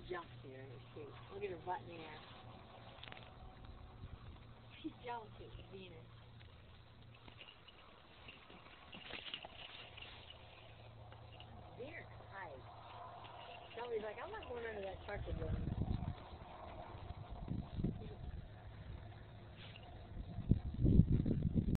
jumps here. Shoot. Look at her butt in the air. She's jealous of Venus. Venus hides. Somebody's like, I'm not going under that truck again.